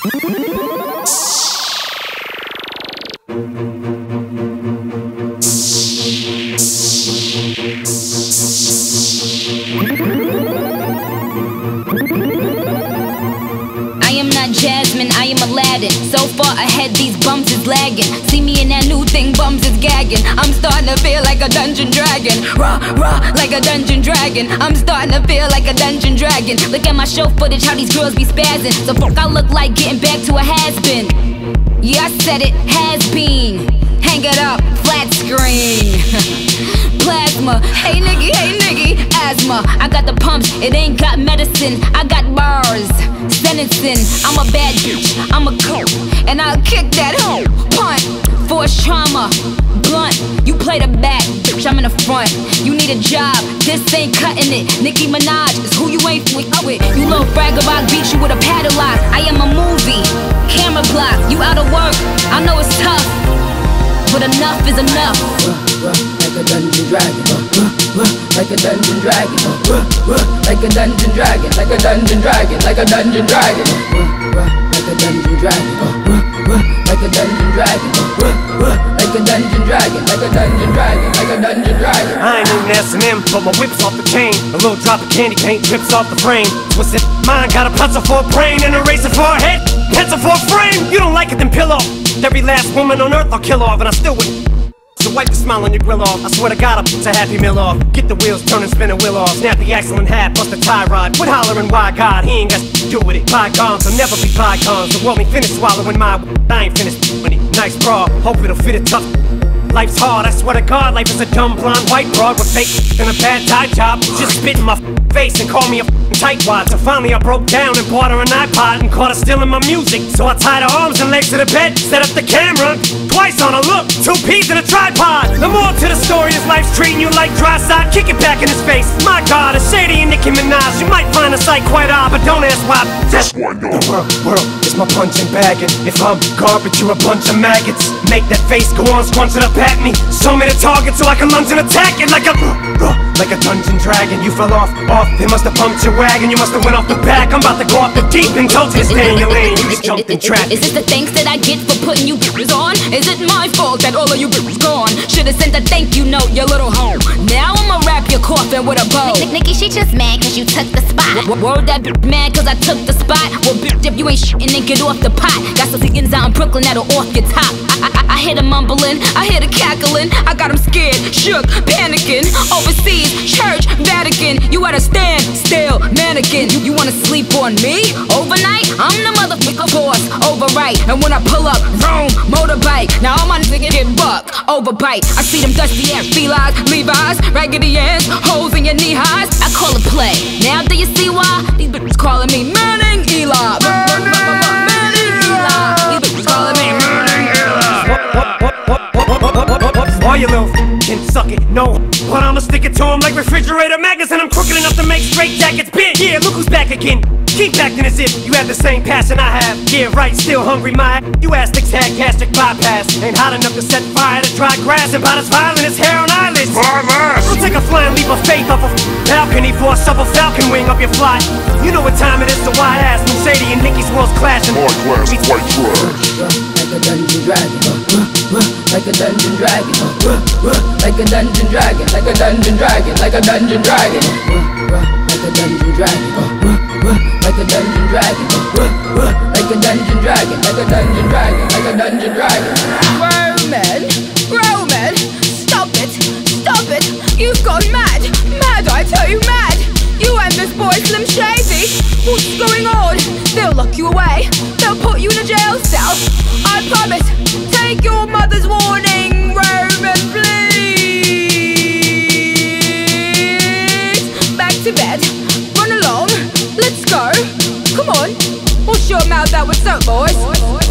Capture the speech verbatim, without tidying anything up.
Jasmine, I am Aladdin. So far ahead, these bums is lagging. See me in that new thing, bums is gagging. I'm starting to feel like a dungeon dragon. Rah, rah, like a dungeon dragon. I'm starting to feel like a dungeon dragon. Look at my show footage, how these girls be spazzing. So fuck, I look like getting back to a has-been. Yeah, I said it, has been. Hang it up, flat screen. Plasma, hey nigga, hey nigga, asthma. I got the pumps, it ain't got medicine. I got bars, sentencing. I'm a bad bitch, I'm a coat, and I'll kick that hoe. Punt, force trauma, blunt. You play the back, bitch, I'm in the front. You need a job, this ain't cutting it. Nicki Minaj is who you ain't with. You little bragger, I'll beat you with a padlock. I am a movie, camera block. You out of work, I know it's tough, but enough is enough. Uh, uh, like a dungeon dragon, uh, uh, uh, like a dungeon dragon, uh, uh, uh, like a dungeon dragon, like a dungeon dragon, like a dungeon dragon, uh, uh, like a dungeon dragon, uh, uh, uh, like a dungeon dragon, uh, uh, uh, like a dungeon dragon, like a dungeon dragon, like a dungeon dragon. I ain't even S and M, but my whip's off the chain. A little drop of candy paint drips off the frame. Twisted mind, got a pencil for a brain and a razor for a head, pencil for a frame. You don't like it, then pill off. Every last woman on earth I'll kill off, and I still would. So wipe the smile on your grill off. I swear to God, I'll put a happy meal off. Get the wheels turning, spin a wheel off. Snap the axle in half, bust the tie rod. Quit hollering, why God, he ain't got to do with it. Bygones will never be bygones. The world ain't finished swallowing my I ain't finished with it. Nice bra, hope it'll fit it tough. Life's hard, I swear to God, life is a dumb blonde white broad with fake and a bad tie job. Just spit in my face and call me a tightwad. So finally I broke down and bought her an iPod and caught her stealing my music. So I tied her arms and legs to the bed, set up the camera twice on her look, two peas in a tripod. The more to the story is life's treating you like dry side. Kick it back in his face. My God, it's Shady and Nicki Minaj. You might find the sight quite odd, but don't ask why. That's why no. The world, world is my punching bag, and if I'm garbage, you're a bunch of maggots. Make that face go on, scrunch it up at me. Show me the target so I can lunge and attack it like a uh, uh, like a dungeon dragon. You fell off, off. They must have pumped your wagon. You must have went off the back. I'm about to go off the deep and told you to stay in your lane. You just jumped in traffic. Is this the thanks that I get for putting you bitches on? Is it my fault that all of you bitches gone? Should've sent a thank you note, your little hoe. Now I'ma wrap your coffin with a bow. Nicki, she just mad cause you took the spot. W word that bitch mad cause I took the spot. Well bitch, if you ain't shitting then get off the pot. Got some chickens out in Brooklyn that'll off your top. I, I, I hear them mumbling, I hear the cackling. I got them scared, shook, panicking. Overseas, church, Vatican. You gotta stand still, mannequin. You, you wanna sleep on me? Overnight? I'm the motherfucker boss, overright. And when I pull up, vroom, motorbike. Now all my niggas get buck, overbite. I see them dusty ass felines, Levi's, raggedy ass, holes in your knee highs. I call it play. Now do you see why? These bitches calling me Manning Eli. Manning Eli. These bitches calling me Manning Eli. Why you little f***ing suck it? No, but I'ma stick it to him like refrigerator magnets, and I'm crooked enough to make straight jackets big. Yeah, look who's back again. Keep acting as if you have the same passion I have. Yeah, right, still hungry, my you astics had gastric bypass. Ain't hot enough to set fire to dry grass, and about as violent as hair on eyelids. We'll take a flying leap of faith off a balcony for a shovel falcon wing up your fly. You know what time it is, so why ask when Shady and Nicki's worlds clashing? Hard class, white trash. Like a dungeon dragon, uh, uh, uh, like a dungeon dragon, uh, uh, uh, like a dungeon dragon, like a dungeon dragon, like a dungeon dragon, uh, uh, like a dungeon dragon, uh, uh, uh, like a dungeon dragon, uh, uh, uh, like a dungeon dragon, like a dungeon dragon, like a dungeon dragon. Roman, Roman, stop it, stop it. You've gone mad, mad, I tell you, mad. You and this boy Slim Shady, what's going on? They'll lock you away, they'll put you in a jail cell. I promise, take your mother's warning, Roman, please. Back to bed, run along, let's go. Come on, wash your mouth out with soap, boys.